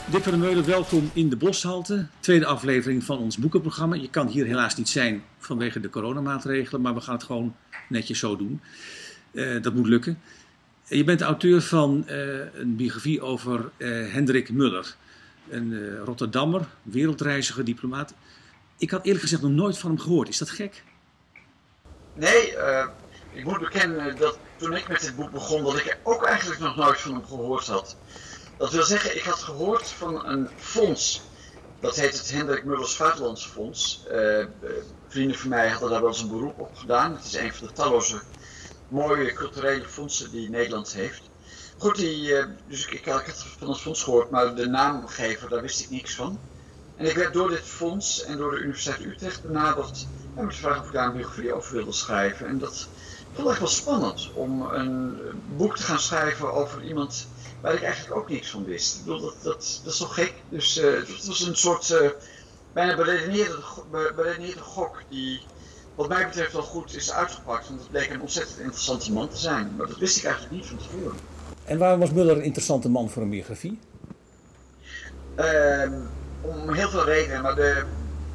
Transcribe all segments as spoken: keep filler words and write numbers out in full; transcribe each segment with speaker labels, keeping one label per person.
Speaker 1: Dick van der Meulen, welkom in de Boshalte. Tweede aflevering van ons boekenprogramma. Je kan hier helaas niet zijn vanwege de coronamaatregelen, maar we gaan het gewoon netjes zo doen. Uh, dat moet lukken. Je bent de auteur van uh, een biografie over uh, Hendrik Muller. Een uh, Rotterdammer, wereldreiziger, diplomaat. Ik had eerlijk gezegd nog nooit van hem gehoord. Is dat gek?
Speaker 2: Nee, uh, ik moet bekennen dat toen ik met dit boek begon, dat ik ook eigenlijk nog nooit van hem gehoord had. Dat wil zeggen, ik had gehoord van een fonds. Dat heet het Hendrik Mullers Vaderlands Fonds. Uh, vrienden van mij hadden daar wel eens een beroep op gedaan. Het is een van de talloze mooie culturele fondsen die Nederland heeft. Goed, die, uh, dus ik, ik had van het fonds gehoord, maar de naamgever, daar wist ik niks van. En ik werd door dit fonds en door de Universiteit Utrecht benaderd en met de vraag of ik daar een biografie over wilde schrijven. En dat vond ik echt wel spannend om een boek te gaan schrijven over iemand waar ik eigenlijk ook niks van wist. Ik bedoel, dat, dat, dat is toch gek? Dus uh, het was een soort uh, bijna beredeneerde, beredeneerde gok die wat mij betreft wel goed is uitgepakt. Want het bleek een ontzettend interessante man te zijn. Maar dat wist ik eigenlijk niet van tevoren.
Speaker 1: En waarom was Muller een interessante man voor een biografie?
Speaker 2: Uh, om heel veel redenen, maar de, er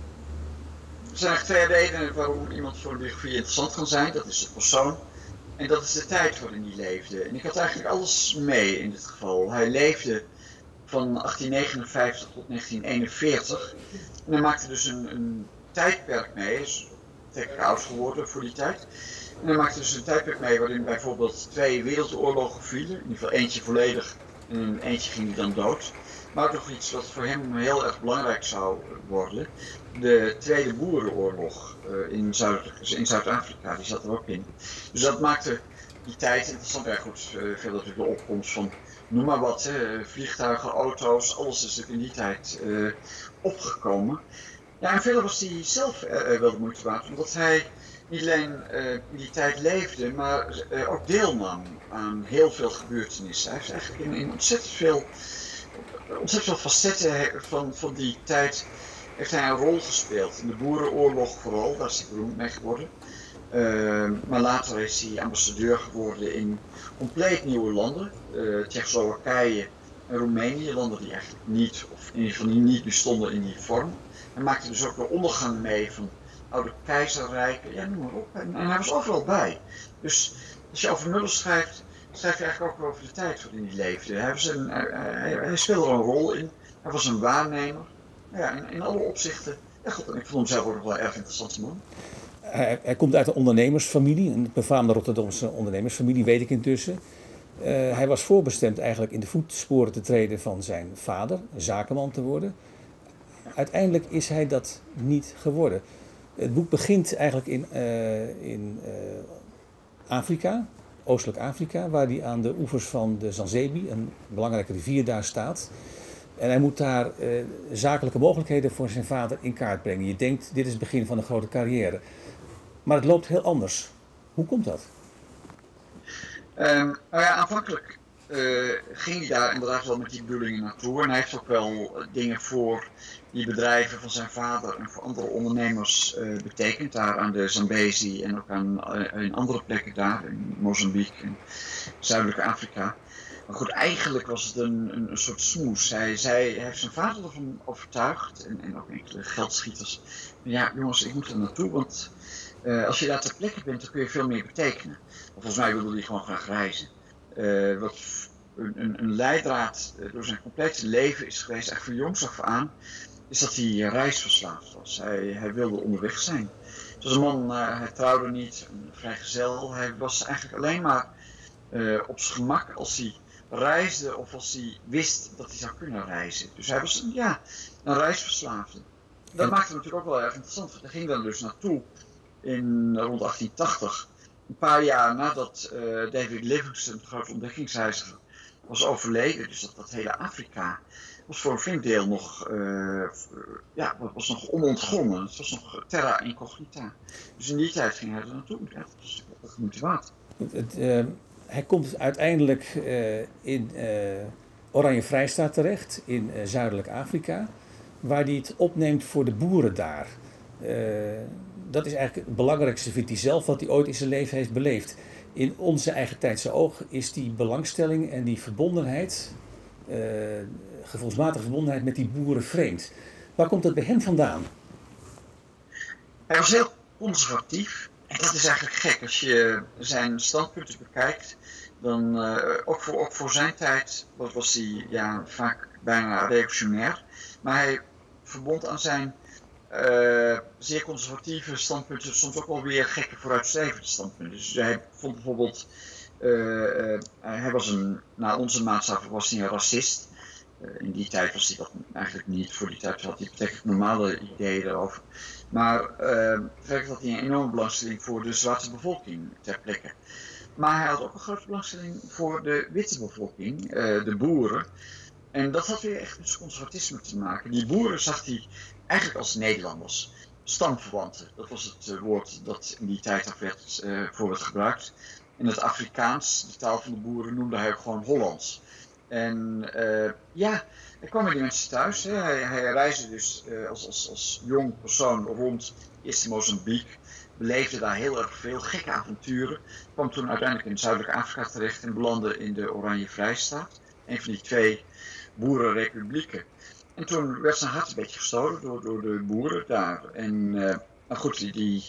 Speaker 2: zijn eigenlijk twee redenen waarom iemand voor een biografie interessant kan zijn. Dat is de persoon en dat is de tijd waarin hij leefde. En ik had eigenlijk alles mee in dit geval. Hij leefde van achttien negenenvijftig tot negentien eenenveertig en hij maakte dus een, een tijdperk mee. Hij is tekelijk oud geworden voor die tijd. En hij maakte dus een tijdperk mee waarin bijvoorbeeld twee wereldoorlogen vielen. In ieder geval eentje volledig en eentje ging dan dood. Maar ook nog iets wat voor hem heel erg belangrijk zou worden. De Tweede Boerenoorlog uh, in, Zuid, in Zuid-Afrika, die zat er ook in. Dus dat maakte die tijd interessant. Ja goed, uh, verder natuurlijk de opkomst van noem maar wat, hè, vliegtuigen, auto's, alles is natuurlijk in die tijd uh, opgekomen. Ja, en verder was hij zelf uh, wel de moeite waard, omdat hij niet alleen uh, in die tijd leefde, maar uh, ook deelnam aan heel veel gebeurtenissen. Hij heeft eigenlijk in, in ontzettend veel... ontzettend veel facetten van, van die tijd heeft hij een rol gespeeld. In de Boerenoorlog vooral, daar is hij beroemd mee geworden. Uh, maar later is hij ambassadeur geworden in compleet nieuwe landen. Uh, Tsjechoslowakije en Roemenië, landen die eigenlijk niet, of in ieder geval niet bestonden in die vorm. Hij maakte dus ook de ondergang mee van oude keizerrijken, ja noem maar op. En, en hij was overal bij. Dus als je over Muller schrijft, schrijf je eigenlijk ook over de tijd waarin hij leefde. Hij, was een, hij, hij, hij speelde er een rol in. Hij was een waarnemer. Ja, in, in alle opzichten. Ja, goed, en ik vond hem zelf ook nog wel een erg interessante man.
Speaker 1: Hij, hij komt uit een ondernemersfamilie, een befaamde Rotterdamse ondernemersfamilie, weet ik intussen. Uh, hij was voorbestemd eigenlijk in de voetsporen te treden van zijn vader, een zakenman te worden. Uiteindelijk is hij dat niet geworden. Het boek begint eigenlijk in, uh, in uh, Afrika. Oostelijk Afrika, waar hij aan de oevers van de Zanzebi, een belangrijke rivier, daar staat. En hij moet daar uh, zakelijke mogelijkheden voor zijn vader in kaart brengen. Je denkt, dit is het begin van een grote carrière. Maar het loopt heel anders. Hoe komt dat?
Speaker 2: Um, nou ja, aanvankelijk uh, ging hij daar inderdaad wel met die bedoelingen naartoe. En hij heeft ook wel dingen voor die bedrijven van zijn vader en voor andere ondernemers uh, betekend. Daar aan de Zambezi en ook aan uh, in andere plekken daar, in Mozambique en Zuidelijk Afrika. Maar goed, eigenlijk was het een, een, een soort smoes. Hij, zij, hij heeft zijn vader ervan overtuigd en, en ook enkele geldschieters. Ja, jongens, ik moet er naartoe, want uh, als je daar ter plekke bent, dan kun je veel meer betekenen. Volgens mij wilde hij gewoon graag reizen. Uh, wat een, een, een leidraad uh, door zijn complete leven is geweest, eigenlijk van jongs af aan, is dat hij reisverslaafd was. Hij, hij wilde onderweg zijn. Het was een man, uh, hij trouwde niet, een vrijgezel. Hij was eigenlijk alleen maar uh, op zijn gemak als hij reisde of als hij wist dat hij zou kunnen reizen. Dus hij was ja, een reisverslaafde. Dat en... maakte hem natuurlijk ook wel erg interessant. Hij ging dan dus naartoe in rond achttien tachtig. Een paar jaar nadat uh, David Livingstone, de grote ontdekkingsreiziger, was overleden. Dus dat, dat hele Afrika was voor een flink deel nog, uh, ja, was nog onontgonnen. Het was nog terra incognita. Dus in die tijd ging hij er naartoe. Ja, dat was de moeite waard.
Speaker 1: Het, uh, hij komt uiteindelijk uh, in uh, Oranje Vrijstaat terecht, in uh, Zuidelijk Afrika, waar hij het opneemt voor de boeren daar. Uh, dat is eigenlijk het belangrijkste, vindt hij zelf, wat hij ooit in zijn leven heeft beleefd. In onze eigen tijdse oog is die belangstelling en die verbondenheid uh, gevoelsmatige verbondenheid met die boeren vreemd. Waar komt dat bij hem vandaan?
Speaker 2: Hij was heel conservatief. En dat is eigenlijk gek. Als je zijn standpunten bekijkt, dan uh, ook, voor, ook voor zijn tijd was, was hij ja, vaak bijna reactionair. Maar hij verbond aan zijn uh, zeer conservatieve standpunten soms ook wel weer gekke vooruitstrevende standpunten. Dus hij vond bijvoorbeeld, uh, uh, hij was een, naar onze maatstaf was hij een racist. Uh, in die tijd was hij dat eigenlijk niet. Voor die tijd had hij betekend normale ideeën erover. Maar uh, verder had hij een enorme belangstelling voor de zwarte bevolking ter plekke. Maar hij had ook een grote belangstelling voor de witte bevolking, uh, de boeren. En dat had weer echt met conservatisme te maken. Die boeren zag hij eigenlijk als Nederlanders, stamverwanten. Dat was het uh, woord dat in die tijd ook werd, uh, voor werd gebruikt. In het Afrikaans, de taal van de boeren, noemde hij ook gewoon Hollands. En uh, ja, hij kwam bij die mensen thuis. Hè. Hij, hij reisde dus uh, als, als, als jong persoon rond eerst in Mozambique. Beleefde daar heel erg veel gekke avonturen. Kwam toen uiteindelijk in Zuidelijk Afrika terecht en belandde in de Oranje Vrijstaat. Een van die twee boerenrepublieken. En toen werd zijn hart een beetje gestolen door, door de boeren daar. En uh, nou goed, die, die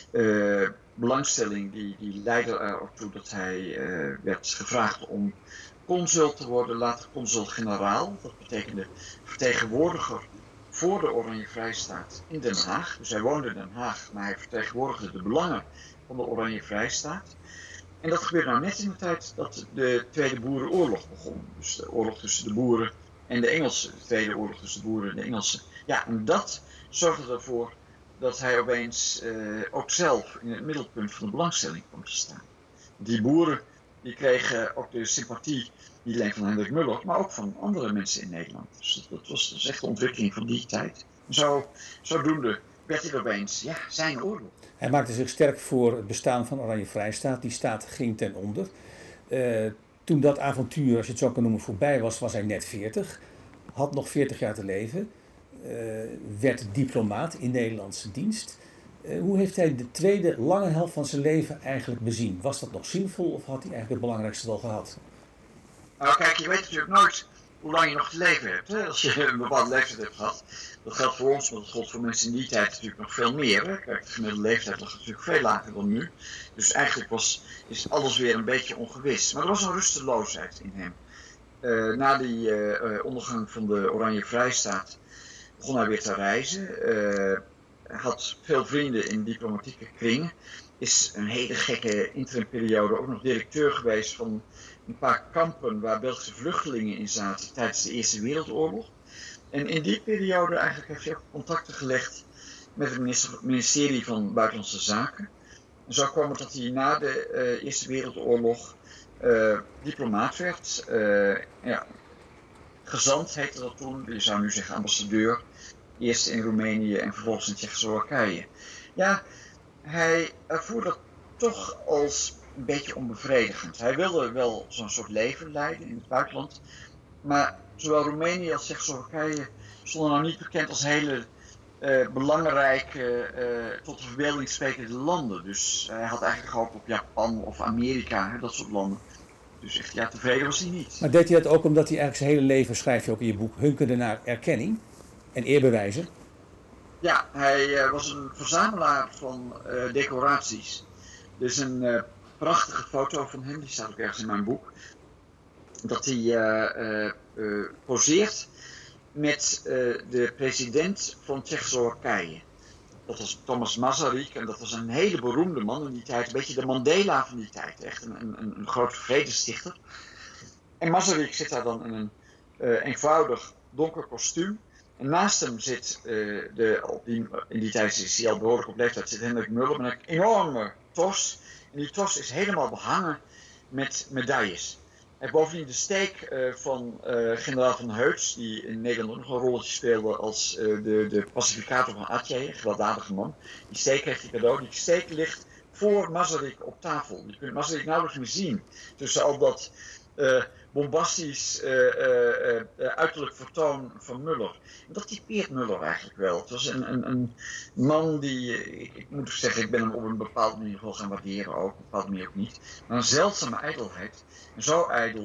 Speaker 2: uh, belangstelling die, die leidde er ook toe dat hij uh, werd gevraagd om consul te worden, later consul-generaal. Dat betekende vertegenwoordiger voor de Oranje Vrijstaat in Den Haag. Dus hij woonde in Den Haag, maar hij vertegenwoordigde de belangen van de Oranje Vrijstaat. En dat gebeurde nou net in de tijd dat de Tweede Boerenoorlog begon. Dus de oorlog tussen de boeren en de Engelsen. De Tweede Oorlog tussen de boeren en de Engelsen. Ja, en dat zorgde ervoor dat hij opeens uh, ook zelf in het middelpunt van de belangstelling kwam te staan. Die boeren die kregen ook de sympathie, niet alleen van Hendrik Muller, maar ook van andere mensen in Nederland. Dus dat, dat was dus echt de ontwikkeling van die tijd. En zo, zodoende werd hij opeens, ja, zijn oorlog.
Speaker 1: Hij maakte zich sterk voor het bestaan van Oranje Vrijstaat. Die staat ging ten onder. Uh, toen dat avontuur, als je het zo kan noemen, voorbij was, was hij net veertig. Had nog veertig jaar te leven. Uh, werd diplomaat in Nederlandse dienst. Uh, hoe heeft hij de tweede lange helft van zijn leven eigenlijk bezien? Was dat nog zinvol of had hij eigenlijk het belangrijkste wel gehad?
Speaker 2: Nou kijk, je weet natuurlijk nooit hoe lang je nog te leven hebt. Hè? Als je een bepaalde leeftijd hebt gehad. Dat geldt voor ons, maar dat geldt voor mensen in die tijd natuurlijk nog veel meer. Hè? Kijk, de gemiddelde leeftijd lag natuurlijk veel lager dan nu. Dus eigenlijk was, is alles weer een beetje ongewis. Maar er was een rusteloosheid in hem. Uh, na die uh, ondergang van de Oranje Vrijstaat begon hij weer te reizen. Uh, hij had veel vrienden in diplomatieke kringen. Is een hele gekke interimperiode ook nog directeur geweest van een paar kampen waar Belgische vluchtelingen in zaten tijdens de Eerste Wereldoorlog. En in die periode eigenlijk heeft hij ook contacten gelegd met het ministerie van Buitenlandse Zaken. En zo kwam het dat hij na de uh, Eerste Wereldoorlog uh, diplomaat werd. Uh, ja, gezant heette dat toen, je zou nu zeggen ambassadeur. Eerst in Roemenië en vervolgens in Tsjechoslowakije. Ja, hij ervoer dat toch als een beetje onbevredigend. Hij wilde wel zo'n soort leven leiden in het buitenland. Maar zowel Roemenië als Tsjechoslowakije stonden nou niet bekend als hele uh, belangrijke, uh, tot de verbeelding sprekende landen. Dus hij had eigenlijk gehoopt op Japan of Amerika, hè, dat soort landen. Dus echt, ja, tevreden was hij niet.
Speaker 1: Maar deed hij dat ook omdat hij eigenlijk zijn hele leven, schrijf je ook in je boek, hunkerde naar erkenning en eerbewijzen?
Speaker 2: Ja, hij uh, was een verzamelaar van uh, decoraties. Dus een uh, prachtige foto van hem, die staat ook ergens in mijn boek. Dat hij uh, uh, uh, poseert met uh, de president van Tsjechoslowakije. Dat was Thomas Masaryk en dat was een hele beroemde man in die tijd. Een beetje de Mandela van die tijd. Echt een, een, een grote vredestichter. En Masaryk zit daar dan in een uh, eenvoudig donker kostuum. En naast hem zit, uh, de, op die, in die tijd is hij al behoorlijk op leeftijd, zit Hendrik Muller met een enorme tos. En die tos is helemaal behangen met medailles. Hij heeft bovendien de steek uh, van uh, generaal van Heuts, die in Nederland ook nog een rolletje speelde als uh, de, de pacificator van Atje, een gewelddadige man. Die steek heeft hij cadeau. Die steek ligt voor Masaryk op tafel. Je kunt Masaryk nauwelijks meer zien tussen al dat uh, bombastisch uh, uh, uh, uiterlijk vertoon van Muller. En dat typeert Muller eigenlijk wel. Het was een, een, een man die, uh, ik, ik moet zeggen, ik ben hem op een bepaalde manier wel gaan waarderen ook, op een bepaalde manier ook niet. Maar een zeldzame ijdelheid. En zo ijdel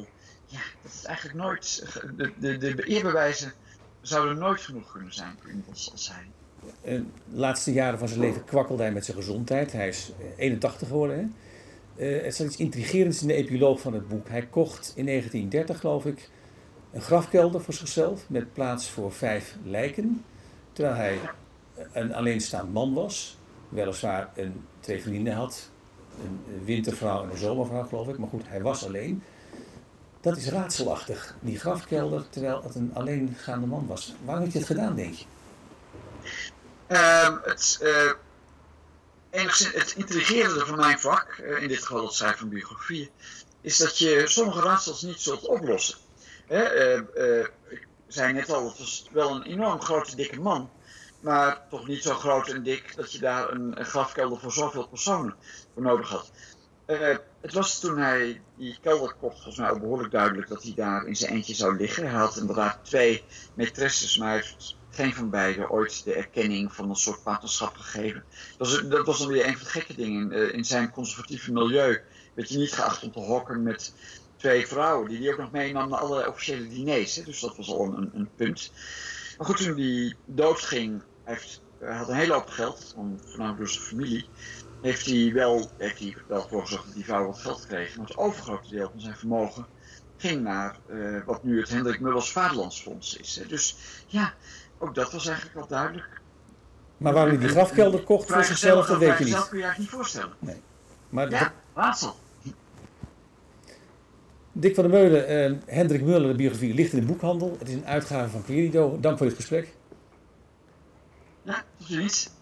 Speaker 2: ja, dat is eigenlijk nooit, de, de, de eerbewijzen zouden nooit genoeg kunnen zijn voor iemand als, als hij.
Speaker 1: De laatste jaren van zijn leven kwakkelde hij met zijn gezondheid. Hij is eenentachtig geworden. Hè? Uh, er staat iets intrigerends in de epiloog van het boek. Hij kocht in negentien dertig, geloof ik, een grafkelder voor zichzelf met plaats voor vijf lijken. Terwijl hij een alleenstaand man was. Weliswaar een, twee vriendinnen had. Een wintervrouw en een zomervrouw, geloof ik. Maar goed, hij was alleen. Dat is raadselachtig, die grafkelder, terwijl het een alleengaande man was. Waarom heeft hij het gedaan, denk je?
Speaker 2: Uh, het, uh, enigszins, het intrigerende van mijn vak, uh, in dit geval het schrijven van biografieën, is dat je sommige raadsels niet zult oplossen. Hè, uh, uh, ik zei net al, het was wel een enorm grote, dikke man, maar toch niet zo groot en dik dat je daar een, een grafkelder voor zoveel personen voor nodig had. Uh, het was toen hij die kelder kocht, volgens mij ook behoorlijk duidelijk dat hij daar in zijn eentje zou liggen. Hij had inderdaad twee maîtresses, maar hij heeft geen van beiden ooit de erkenning van een soort partnerschap gegeven. Dat was, dat was dan weer een van de gekke dingen. Uh, in zijn conservatieve milieu werd je niet geacht om te hokken met twee vrouwen, die hij ook nog meenam naar alle officiële diners. Hè? Dus dat was al een, een punt. Maar goed, toen hij doodging, hij, heeft, hij had een hele hoop geld, voornamelijk door zijn familie. Heeft hij wel, heeft hij wel voor gezorgd dat die vrouw wat geld kreeg. Maar het overgrote deel van zijn vermogen ging naar uh, wat nu het Hendrik Mullers Vaderlandsfonds is. Hè. Dus ja, ook dat was eigenlijk wel duidelijk.
Speaker 1: Maar waarom hij die grafkelder kocht voor zichzelf, dat weet je niet.
Speaker 2: Dat kun je eigenlijk niet voorstellen.
Speaker 1: Nee. Maar
Speaker 2: ja, raadsel.
Speaker 1: Dick van der Meulen, uh, Hendrik Muller, de biografie, ligt in de boekhandel. Het is een uitgave van Querido. Dank voor dit gesprek.
Speaker 2: Ja, tot ziens.